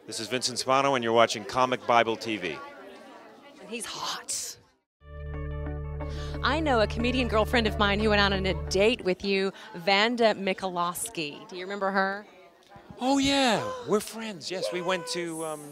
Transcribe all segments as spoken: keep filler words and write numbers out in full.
This is Vincent Spano, and you're watching Comic Bible T V. And he's hot. I know a comedian girlfriend of mine who went out on a date with you, Vanda Mikulowski. Do you remember her? Oh yeah, we're friends. Yes, we went to. Um,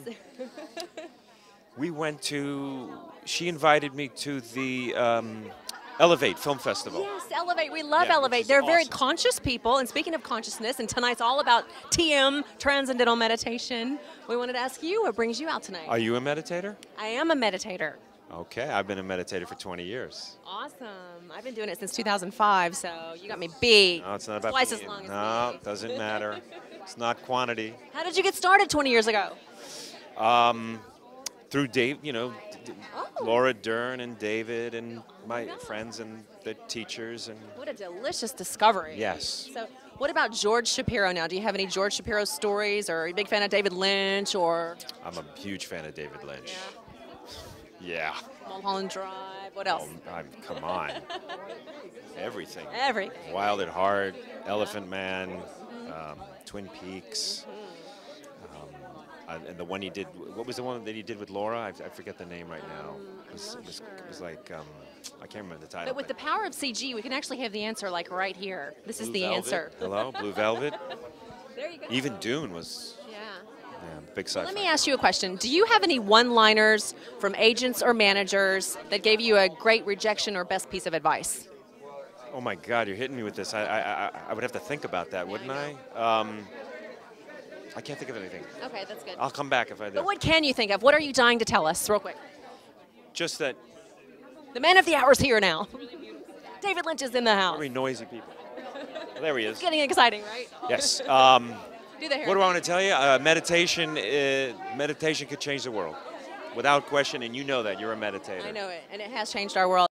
we went to. She invited me to the um, Elevate Film Festival. Yes, Elevate. We love Yeah, Elevate. which is They're very awesome. conscious people. And speaking of consciousness, and tonight's all about T M, Transcendental Meditation, we wanted to ask you what brings you out tonight. Are you a meditator? I am a meditator. Okay, I've been a meditator for twenty years. Awesome. I've been doing it since two thousand five, so you got me beat. No, it's not about Twice being- as long as No, me. doesn't matter. It's not quantity. How did you get started twenty years ago? Um, through Dave, you know, D- Oh. Laura Dern and David and my friends and the teachers and. What a delicious discovery. Yes. So what about George Shapiro now? Do you have any George Shapiro stories, or are you a big fan of David Lynch, or I'm a huge fan of David Lynch. yeah, Yeah. Mulholland Drive? What else? Oh, I'm, come on. Everything. Everything. Wild at Heart, Elephant Man, um, Twin Peaks, um, and and the one he did. What was the one that he did with Laura? I, I forget the name right now. It was, it was, it was like um, I can't remember the title. But with the power of C G, we can actually have the answer like right here. This is Blue the Velvet. answer. Hello, Blue Velvet. There you go. Even Dune was Yeah. yeah, big sci-fi. Let me ask you a question. Do you have any one-liners from agents or managers that gave you a great rejection or best piece of advice? Oh my God, you're hitting me with this. I I, I, I would have to think about that, wouldn't I? Um, I can't think of anything. Okay, that's good. I'll come back if I do. But what can you think of? What are you dying to tell us, real quick? Just that The man of the hour is here now. David Lynch is in the house. very noisy people. Well, there he is. It's getting exciting, right? Yes. Um, Do the hair. what do I want to tell you? Uh, meditation. Uh, meditation could change the world, without question, and you know that. You're a meditator. I know it, and it has changed our world.